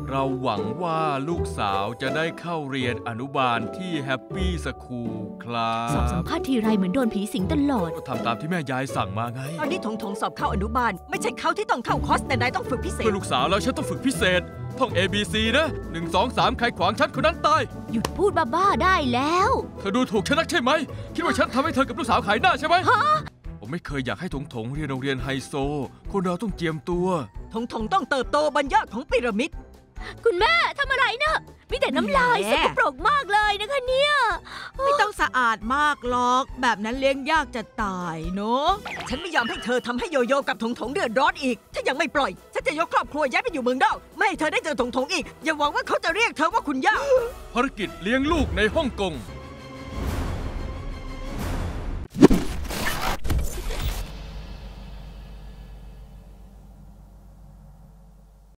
เราหวังว่าลูกสาวจะได้เข้าเรียนอนุบาลที่แฮปปี้สคูลครับสอบสัมภาษณ์ทีไรเหมือนโดนผีสิงตลอดก็ทำตามที่แม่ยายสั่งมาไงตอนนี้ถงสอบเข้าอนุบาลไม่ใช่เขาที่ต้องเข้าคอร์สแต่นายต้องฝึกพิเศเพื่ษอลูกสาวแล้วฉันต้องฝึกพิเศษ ท่อง A B C นะ1 2 3ใครขวางฉันคนนั้นตายหยุดพูดบ้าๆได้แล้วเธอดูถูกฉันนักใช่ไหม คิดว่าฉันทำให้เธอกับลูกสาวขายหน้าใช่ไหมผมไม่เคยอยากให้ถงเรียนโรงเรียนไฮโซ คนเราต้องเจียมตัวถงต้องเติบโตบนยอดของพีระมิดคุณแม่ทำอะไรนะมีแต่น้ำลายแหมสกปรกมากเลยนะคะเนี่ยไม่ต้องสะอาดมากหรอก แบบนั้นเลี้ยงยากจะตายเนาะฉันไม่ยอมให้เธอทำให้โยโย่กับถงเดือดร้อนอีก ถ้ายังไม่ปล่อย ฉันจะยกครอบครัวย้ายไปอยู่เมืองนอกไม่ให้เธอได้เจอถงอีก อย่าหวังว่าเขาจะเรียกเธอว่าคุณย่าภารกิจเลี้ยงลูกในฮ่องกง